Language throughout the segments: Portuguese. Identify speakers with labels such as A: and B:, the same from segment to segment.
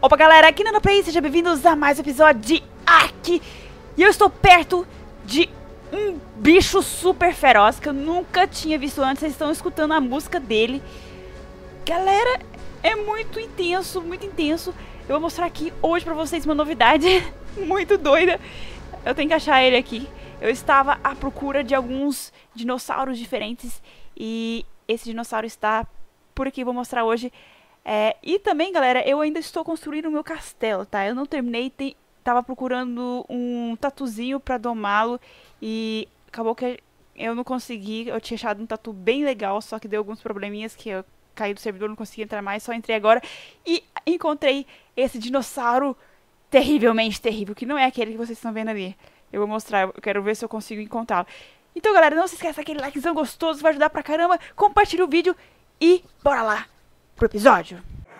A: Opa galera, aqui no Play, sejam bem-vindos a mais um episódio de Ark. E eu estou perto de um bicho super feroz que eu nunca tinha visto antes. Vocês estão escutando a música dele. Galera, é muito intenso, muito intenso. Eu vou mostrar aqui hoje pra vocês uma novidade muito doida. Eu tenho que achar ele aqui. Eu estava à procura de alguns dinossauros diferentes e esse dinossauro está por aqui, vou mostrar hoje. E também, galera, eu ainda estou construindo o meu castelo, tá? Eu não terminei, tava procurando um tatuzinho pra domá-lo e acabou que eu não consegui. Eu tinha achado um tatu bem legal, só que deu alguns probleminhas que eu caí do servidor, não consegui entrar mais, só entrei agora. E encontrei esse dinossauro terrivelmente terrível, que não é aquele que vocês estão vendo ali. Eu vou mostrar, eu quero ver se eu consigo encontrá-lo. Então, galera, não se esqueça daquele likezão gostoso, vai ajudar pra caramba. Compartilha o vídeo e bora lá pro episódio.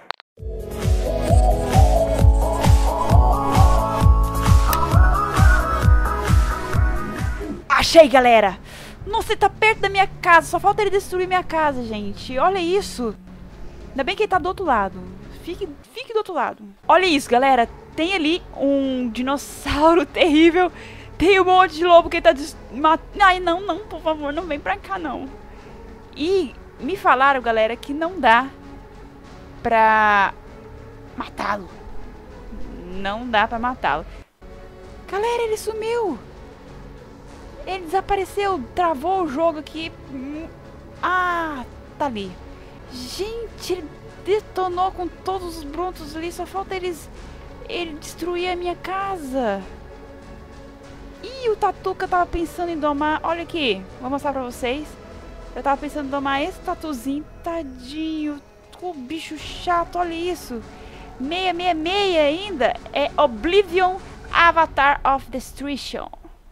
A: Achei, galera! Nossa, ele tá perto da minha casa, só falta ele destruir minha casa, gente. Olha isso. Ainda bem que ele tá do outro lado. Fique do outro lado. Olha isso, galera. Tem ali um dinossauro terrível. Tem um monte de lobo que ele tá matando. Ai, não, por favor, não vem pra cá, não. E me falaram, galera, que não dá pra matá-lo. Não dá pra matá-lo. Galera, ele sumiu. Ele desapareceu, travou o jogo aqui. Ah, tá ali. Gente, ele detonou com todos os brontos ali. Só falta ele destruir a minha casa. Ih, o tatu que eu tava pensando em domar. Olha aqui, vou mostrar pra vocês. Eu tava pensando em domar esse tatuzinho. Tadinho, o bicho chato, olha isso. 666 ainda. É Oblivion Avatar of Destruction.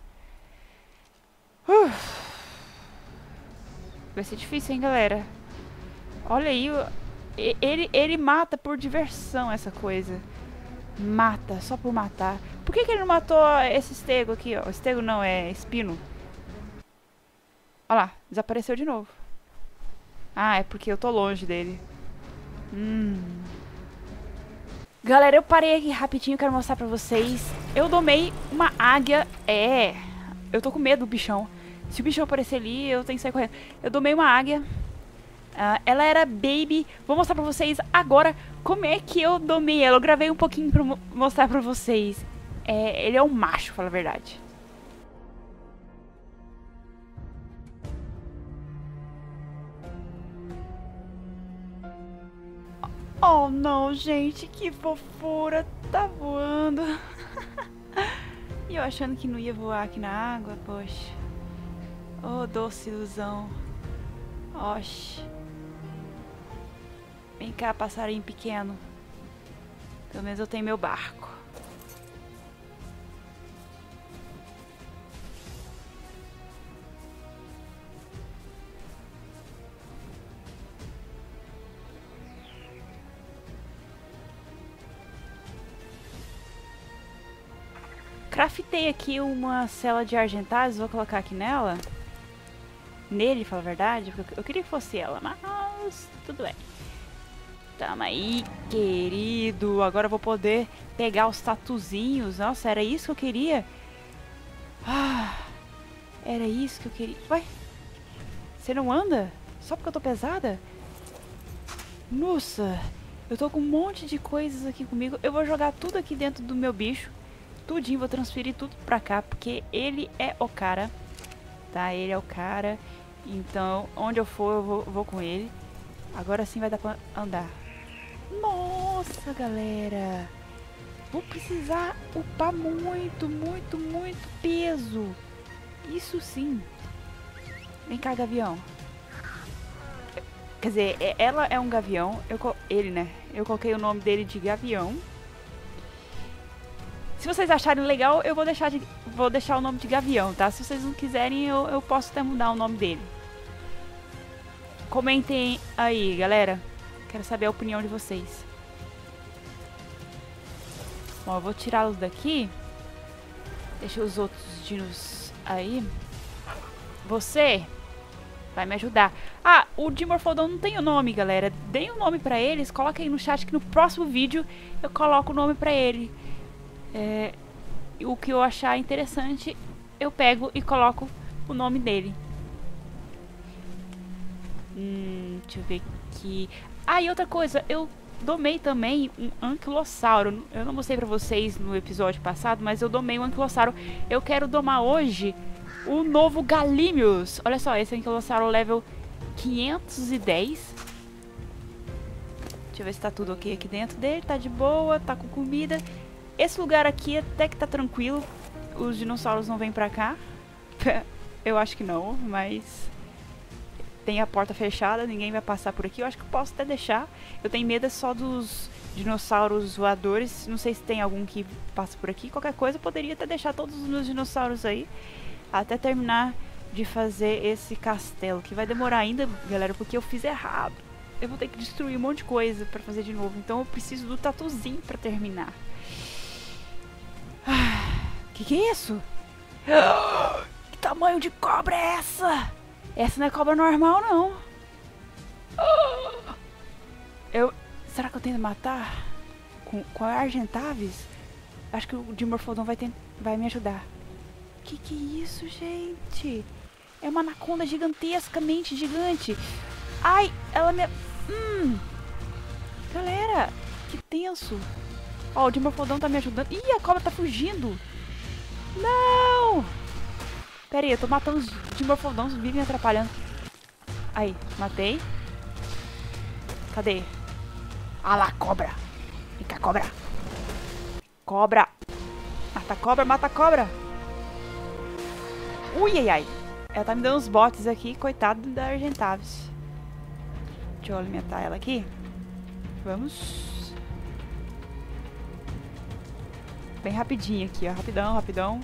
A: Vai ser difícil, hein, galera. Olha aí, ele mata por diversão essa coisa. Mata, só por matar. Por que ele não matou esse estego aqui, ó? Estego não, é espino. Olha lá, desapareceu de novo. Ah, é porque eu tô longe dele. Galera, eu parei aqui rapidinho, quero mostrar pra vocês. Eu domei uma águia. Eu tô com medo do bichão. Se o bichão aparecer ali, eu tenho que sair correndo. Eu domei uma águia. Ela era baby. Vou mostrar pra vocês agora como é que eu domei ela. Eu gravei um pouquinho pra mostrar pra vocês. Ele é um macho, fala a verdade. Oh, não, gente. Que fofura. Tá voando. E eu achando que não ia voar aqui na água, poxa. Oh, doce ilusão. Oxe. Vem cá, passarinho pequeno. Pelo menos eu tenho meu barco. Craftei aqui uma cela de argentais, vou colocar aqui nela. Nele, fala a verdade, porque eu queria que fosse ela, mas tudo bem. Tamo aí, querido. Agora eu vou poder pegar os tatuzinhos. Nossa, era isso que eu queria? Era isso que eu queria. Ué? Você não anda? Só porque eu tô pesada? Nossa, eu tô com um monte de coisas aqui comigo. Eu vou jogar tudo aqui dentro do meu bicho. Tudinho, vou transferir tudo pra cá, porque ele é o cara. Tá, ele é o cara. Então, onde eu for, eu vou com ele. Agora sim vai dar pra andar. Nossa, galera. Vou precisar upar muito peso. Isso sim. Vem cá, gavião. Quer dizer, ela é um gavião. Ele, né? Eu coloquei o nome dele de gavião. Se vocês acharem legal, eu vou deixar o nome de gavião, tá? Se vocês não quiserem, eu posso até mudar o nome dele. Comentem aí, galera. Quero saber a opinião de vocês. Bom, eu vou tirá-los daqui. Deixa os outros dinos aí. Você vai me ajudar. Ah, o Dimorphodon não tem o nome, galera. Deem o nome pra eles, coloquem aí no chat que no próximo vídeo eu coloco o nome pra ele. O que eu achar interessante, eu pego e coloco o nome dele. Deixa eu ver aqui. Ah, e outra coisa, eu domei também um anquilossauro. Eu não mostrei pra vocês no episódio passado, mas eu domei um anquilossauro. Eu quero domar hoje o novo Galimius. Olha só, esse anquilossauro level 510. Deixa eu ver se tá tudo ok aqui dentro dele. Tá de boa, tá com comida. Esse lugar aqui até que tá tranquilo. Os dinossauros não vêm pra cá. Eu acho que não, mas tem a porta fechada, ninguém vai passar por aqui. Eu acho que eu posso até deixar. Eu tenho medo só dos dinossauros voadores. Não sei se tem algum que passa por aqui. Qualquer coisa, eu poderia até deixar todos os meus dinossauros aí até terminar de fazer esse castelo, que vai demorar ainda, galera, porque eu fiz errado. Eu vou ter que destruir um monte de coisa pra fazer de novo. Então eu preciso do tatuzinho pra terminar. Que é isso? Que tamanho de cobra é essa? Essa não é cobra normal, não. Será que eu tenho que matar com a Argentavis? Acho que o Dimorphodon vai me ajudar. Que é isso, gente? É uma anaconda gigantescamente gigante. Ai, ela me... Galera, que tenso. Ó, o Dimorphodon tá me ajudando. Ih, a cobra tá fugindo. Não! Pera aí, eu tô matando os Dimorphodons, vivem me atrapalhando. Aí, matei. Cadê? Ah lá, cobra. Vem cá, cobra. Cobra. Mata a cobra, mata a cobra. Ui, ai, ai. Ela tá me dando uns botes aqui, coitado da Argentavis. Deixa eu alimentar ela aqui. Vamos. Bem rapidinho aqui, ó. Rapidão, rapidão.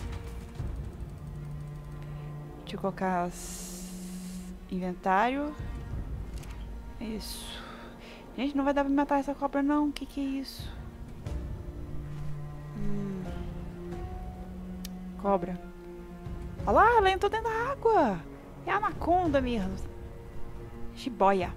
A: Deixa eu colocar inventário. Isso. Gente, não vai dar pra matar essa cobra, não. Que é isso? Cobra. Olha lá, ela entrou dentro da água. É a anaconda mesmo. Jiboia.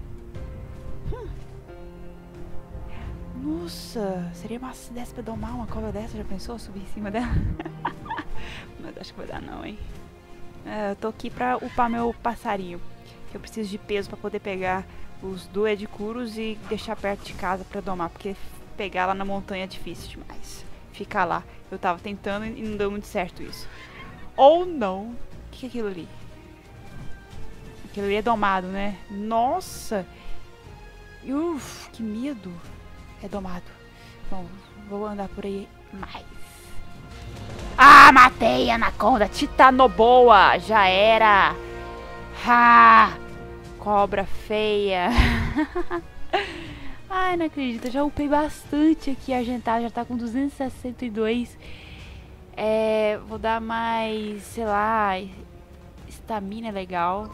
A: Nossa, seria massa se desse pra domar uma cobra dessa. Já pensou subir em cima dela? Mas acho que vai dar não, hein? Eu tô aqui pra upar meu passarinho. Que eu preciso de peso pra poder pegar os duedicuros e deixar perto de casa pra domar. Porque pegar lá na montanha é difícil demais. Ficar lá. Eu tava tentando e não deu muito certo isso. Ou não. O que é aquilo ali? Aquilo ali é domado, né? Nossa! Uf, que medo. É domado. Bom, vou andar por aí mais. Ah, matei a anaconda. Titanoboa. Já era. Ah, cobra feia. Ai, não acredito. Já upei bastante aqui. A Argentavis já tá com 262. Vou dar mais, sei lá, estamina é legal.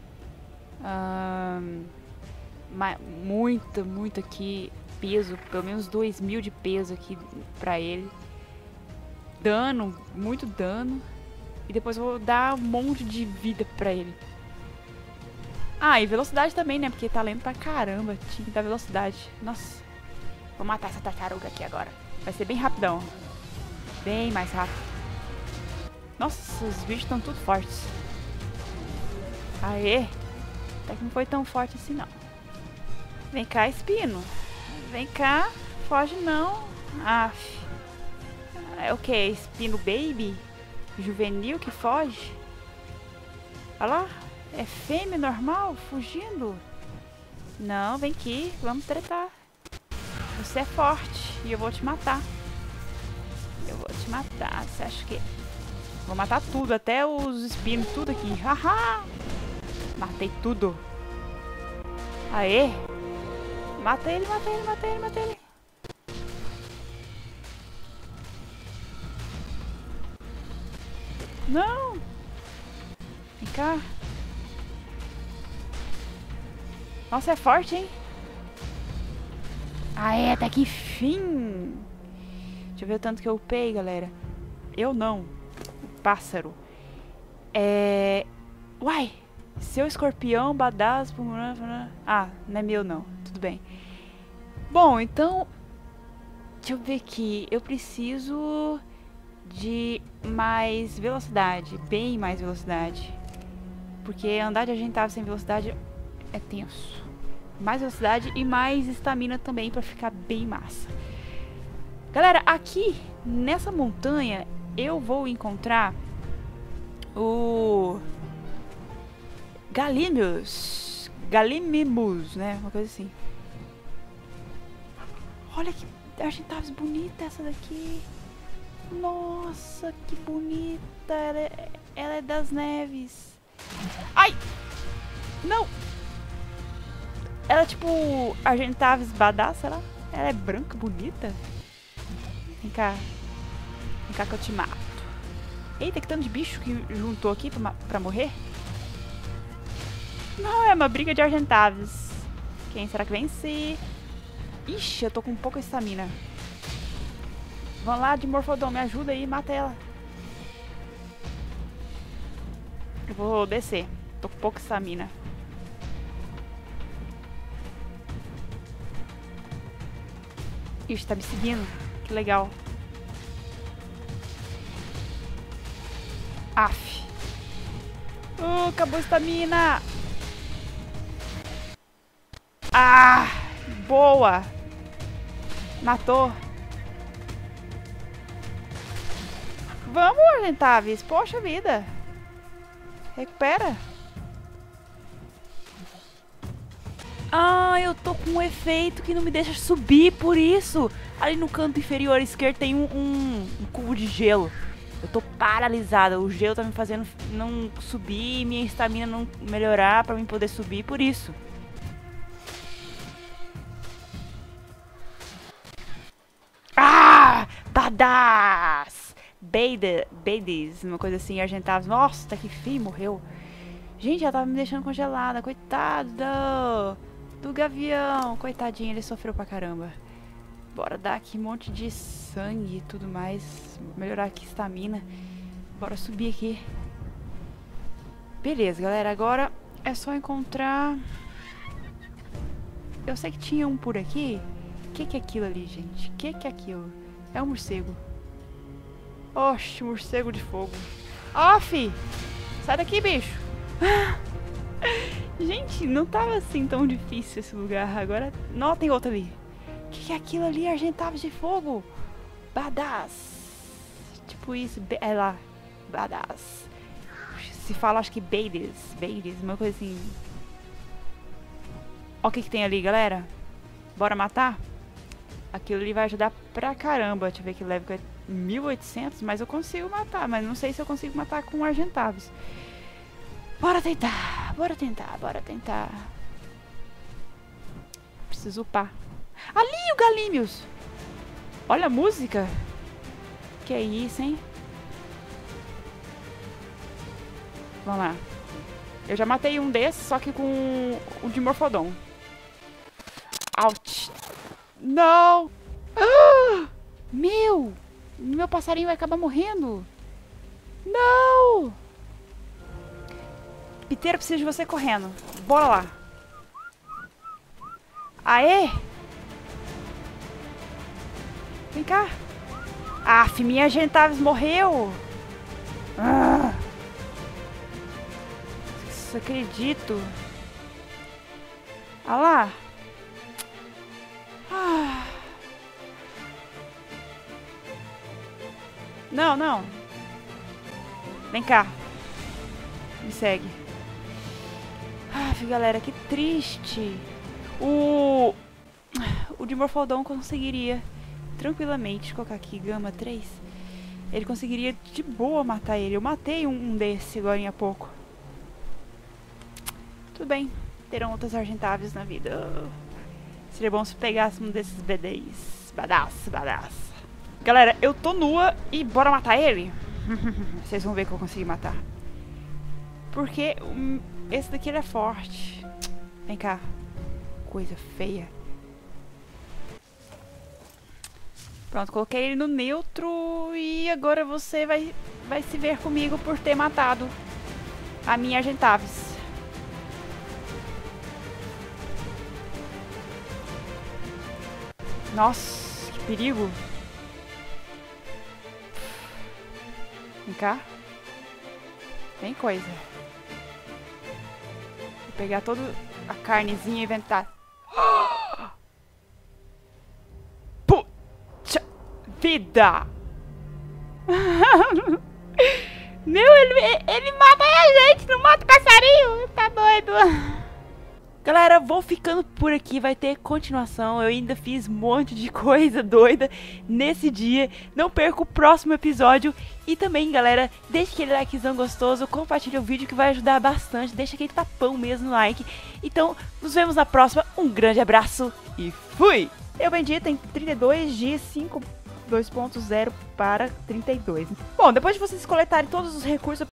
A: Muito aqui peso, pelo menos 2000 de peso aqui pra ele. Dano, muito dano. E depois eu vou dar um monte de vida pra ele. Ah, e velocidade também, né? Porque tá lento pra caramba. Tinha que dar velocidade. Nossa. Vou matar essa tartaruga aqui agora. Vai ser bem rapidão. Bem mais rápido. Nossa, os bichos estão tudo fortes. Aê. Até que não foi tão forte assim, não. Vem cá, espino. Vem cá. Foge, não. Aff. É o que? Espino baby? Juvenil que foge? Olha lá. É fêmea normal? Fugindo? Não, vem aqui. Vamos tretar. Você é forte. E eu vou te matar. Eu vou te matar. Você acha que... Vou matar tudo. Até os espinos. Tudo aqui. Haha. Matei tudo. Aê. Mata ele, mata ele, mata ele, mata ele. Não. Vem cá. Nossa, é forte, hein? Aê, até que enfim. Deixa eu ver o tanto que eu upei, galera. Eu não. O pássaro. Uai. Seu escorpião, badass... Ah, não é meu não. Tudo bem. Bom, então... Deixa eu ver aqui. Eu preciso de mais velocidade. Bem mais velocidade. Porque andar de agentável sem velocidade é tenso. Mais velocidade e mais estamina também pra ficar bem massa. Galera, aqui nessa montanha eu vou encontrar o Galimimus, né? Uma coisa assim. Olha que agentáveis bonita essa daqui. Nossa, que bonita. Ela é das neves. Ai! Não! Ela é tipo agentáveis badass, sei lá. Ela é branca, bonita. Vem cá. Vem cá que eu te mato. Eita, que tanto de bicho que juntou aqui pra morrer. Não, é uma briga de argentáveis. Quem será que vence? Ixi, eu tô com pouca estamina. Vamos lá, de Morfodon, me ajuda aí, mata ela. Eu vou descer. Tô com pouca estamina. Ixi, tá me seguindo. Que legal. Aff. Acabou a estamina. Ah, boa. Matou. Vamos, Argentáveis. Poxa vida. Recupera. Ah, eu tô com um efeito que não me deixa subir, por isso. Ali no canto inferior esquerdo tem um cubo de gelo. Eu tô paralisada. O gelo tá me fazendo não subir e minha estamina não melhorar pra mim poder subir, por isso. Ah! Badass! Bades, uma coisa assim, argentáveis. Nossa, tá que fim, morreu. Gente, ela tava me deixando congelada. Coitado do gavião. Coitadinho, ele sofreu pra caramba. Bora dar aqui um monte de sangue e tudo mais. Melhorar aqui a estamina. Bora subir aqui. Beleza, galera. Agora é só encontrar... Eu sei que tinha um por aqui. O que é aquilo ali, gente? O que é aquilo? É um morcego. Oxe, morcego de fogo. Off! Sai daqui, bicho. Gente, não tava assim tão difícil esse lugar. Agora, não, tem outro ali. O que é aquilo ali? Argentáveis de fogo. Badass. Tipo isso. É lá. Badass. Se fala, acho que Bades, uma coisa assim. Ó o que tem ali, galera. Bora matar? Aquilo ali vai ajudar pra caramba. Deixa eu ver que level é 1800, mas eu consigo matar. Mas não sei se eu consigo matar com argentáveis. Bora tentar, bora tentar, bora tentar. Preciso upar. Ali o Galimius! Olha a música. Que é isso, hein? Vamos lá. Eu já matei um desses, só que com o de Morfodon. Ouch! Não! Ah! Meu passarinho vai acabar morrendo. Não! Piteiro, preciso de você correndo. Bora lá. Aê! Vem cá. Aff, minha Argentáveis morreu. Ah! Não acredito. Ah lá. Ah. Não, não. Vem cá. Me segue. Aff, galera, que triste. O de Morfodon conseguiria tranquilamente colocar aqui Gama 3. Ele conseguiria de boa matar ele. Eu matei um desse agora há pouco. Tudo bem. Terão outras argentáveis na vida. Seria bom se pegasse um desses BDs. Badass. Galera, eu tô nua e bora matar ele? Vocês vão ver que eu consegui matar. Porque esse daqui ele é forte. Vem cá. Coisa feia. Pronto, coloquei ele no neutro e agora você vai se ver comigo por ter matado a minha Argentáveis. Nossa, que perigo. Vem cá. Tem coisa. Vou pegar toda a carnezinha e inventar. Puxa vida! Meu, ele mata a gente, não mata o passarinho. Tá doido. Galera, vou ficando por aqui, vai ter continuação. Eu ainda fiz um monte de coisa doida nesse dia. Não perca o próximo episódio. E também, galera, deixa aquele likezão gostoso, compartilha o vídeo que vai ajudar bastante. Deixa aquele tapão mesmo no like. Então, nos vemos na próxima. Um grande abraço e fui! Eu bendito em 32 de 5.2.0 para 32. Bom, depois de vocês coletarem todos os recursos,